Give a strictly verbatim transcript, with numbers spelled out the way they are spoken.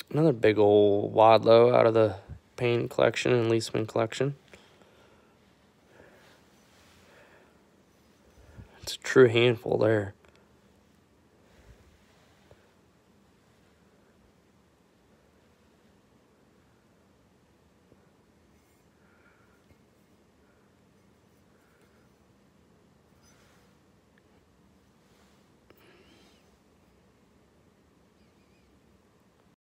Another big old Wadlow out of the Payne collection and Leaseman collection. It's a true handful there.